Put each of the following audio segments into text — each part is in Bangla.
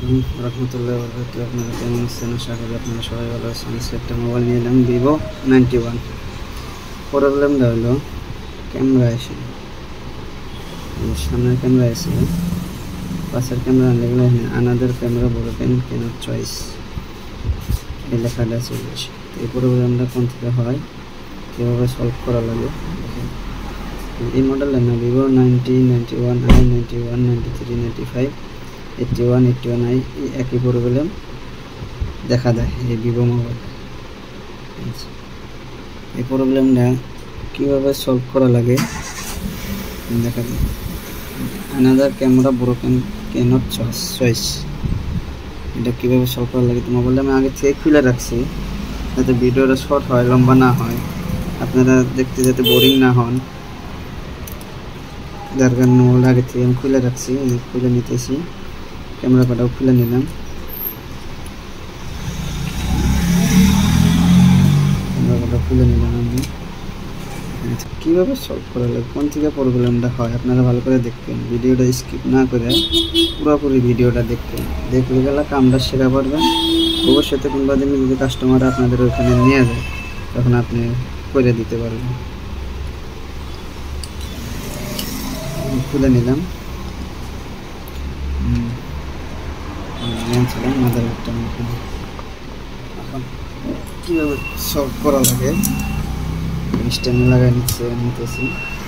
আলাইকুম রহমতুল্লাহ বরকাতুহু। আপনারা কেমন আছেন? আশা করি আপনারা সবাই ভালো আছেন। একটা মোবাইল নিলাম ভিভো 91। প্রবলেমটা হলো ক্যামেরা এসে সামনের ক্যামেরা এসে পাশের ক্যামেরা লাগলে আনাদার ক্যামেরা বড় ক্যানন চয়েস এই লেখাটা চলে আসে। এই প্রবলেমটা কোন থেকে হয়, কীভাবে সলভ করা লাগে এই মডেলের না ভিভো 90, 91i, 91, 93, 95, 81, 81i একই প্রবলেম দেখা দেয় এই ভিভো মোবাইল। এই প্রবলেমটা কীভাবে সলভ করা লাগে দেখা যায়। Another camera broken can't choice, এটা কীভাবে সলভ করা লাগে মোবাইলটা আমি আগে থেকে খুলে রাখছি যাতে ভিডিওটা শর্ট হয়, লম্বা না হয়, আপনারা দেখতে যাতে বোরিং না হন, যার কারণে মোবাইল আগে থেকে আমি খুলে রাখছি। খুলে নিতেছি, ক্যামেরা পাটাও খুলে নিলাম। ক্যামেরা পাটা খুলে নিলাম আমি। কীভাবে সলভ করা লাগে, কোন থেকে প্রবলেমটা হয় আপনারা ভালো করে দেখবেন, ভিডিওটা স্কিপ না করে পুরোপুরি ভিডিওটা দেখবেন। দেখলে গেলে কামটা শেখা পারবেন। ভবিষ্যতে কিংবা দিনে যদি কাস্টমার আপনাদের ওইখানে নিয়ে যায় তখন আপনি করে দিতে পারবেন। খুলে নিলাম, মাদারবোর্ডটা এখন কীভাবে সলভ করা লাগে স্ট্যান্ডে লাগাই নিতেছি।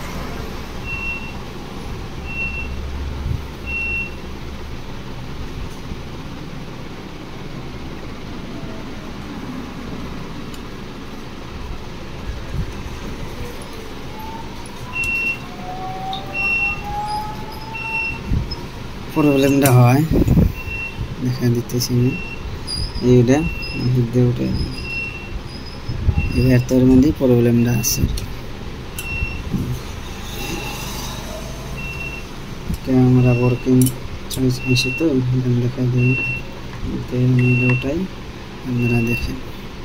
প্রবলেমটা হয় দেখা দিতেছি না, এইটা উঠে এবার তোর মধ্যেই প্রবলেমটা আছে। ক্যামেরা ওয়ার্কিং চয়েস আসে তো দেখা দিই ওটাই আপনারা দেখেন।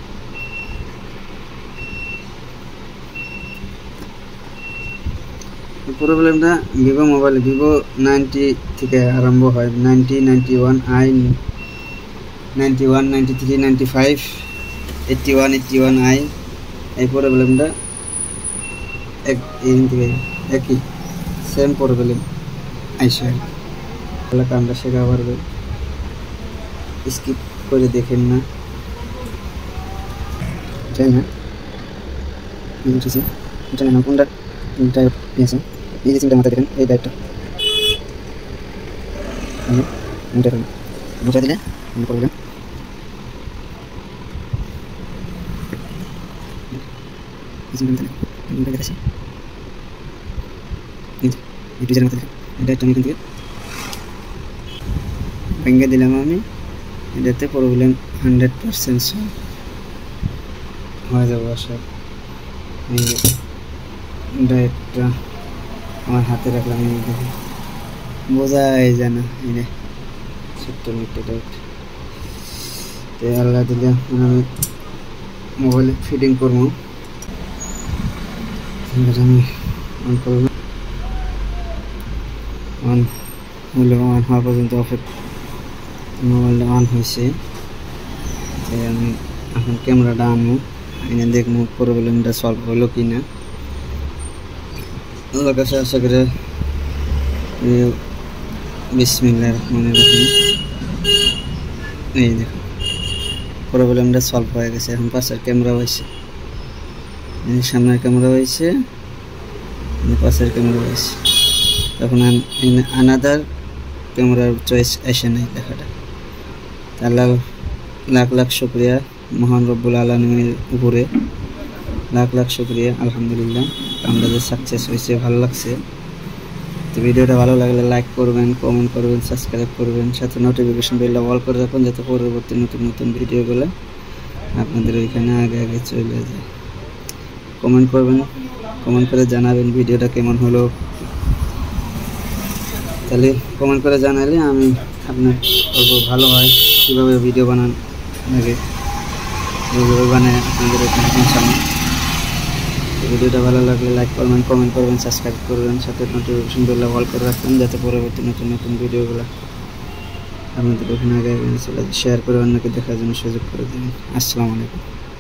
প্রবলেমটা ভিভো মোবাইল ভিভো 90 থেকে আরম্ভ হয়। 90, 91i, 91, 93, 95, 81, 81i এই প্রবলেমটা একই সেম প্রবলেম আইসা তাহলে কামটা শেখা পারবে। স্কিপ করে দেখেন না, যাই না বুঝেছি জানি না কোনটা ড্রাইভ নিয়েছে। এই যে সিমটা মাথায় দেখেন, এই ড্রাইভটা বুঝা দিলে প্রবলেম দেখাচ্ছি। ভেঙে দিলাম আমি, এটাতে প্রবলেম 100% সলভ হয়ে যাবো আশা। ডাইরেক্টটা আমার হাতে রাখলাম, দেখি বোঝাই যায় না। এই ছোট্ট একটা ডাইরেক্ট আল্লাহ দিলে আমি মোবাইলে ফিটিং করবো। আমি অন করবো, অন হলো, অন হওয়া পর্যন্ত অপেক্ষা। মোবাইলটা অন হয়েছে, আমি এখন ক্যামেরাটা আনবো, এনে দেখবো প্রবলেমটা সলভ হলো কি না। আল্লাহর কাছে আশা করে বিসমিল্লাহির রহমানির রহিম। এই দেখো প্রবলেমটা সলভ হয়ে গেছে। এখন পাশের ক্যামেরা হয়েছে, সামনের ক্যামেরা হয়েছে, পাশের ক্যামেরা হয়েছে। তখন আনাদার ক্যামেরার চয়েস আসে নাই লেখাটা। আল্লাহ লাখ লাখ শুকরিয়া মহান রব্বুল আলামিনের উপরে, লাখ লাখ শুকরিয়া। আলহামদুলিল্লাহ আমরা যে সাকসেস হয়েছে, ভালো লাগছে। তো ভিডিওটা ভালো লাগলে লাইক করবেন, কমেন্ট করবেন, সাবস্ক্রাইব করবেন, সাথে নোটিফিকেশন বেলটা অল করে রাখুন যাতে পরবর্তী নতুন নতুন ভিডিওগুলো আপনাদের ওইখানে আগে আগে চলে যায়। কমেন্ট করবেন, কমেন্ট করে জানাবেন ভিডিওটা কেমন হলো। তাহলে কমেন্ট করে জানালে আমি আপনার ভালো হয় কীভাবে ভিডিও বানান লাগে ওইভাবে বানায় আপনাদের ওইখানে পৌঁছানো। ভিডিওটা ভালো লাগলে লাইক করবেন, কমেন্ট করবেন, সাবস্ক্রাইব করবেন, সাথে নোটিফিকেশন বেল অল করে রাখবেন যাতে পরবর্তী নতুন নতুন ভিডিওগুলো আপনাদের ওখানে আগে চলে শেয়ার করে অন্যকে দেখার জন্য সুযোগ করে দেবেন। আসসালামু আলাইকুম।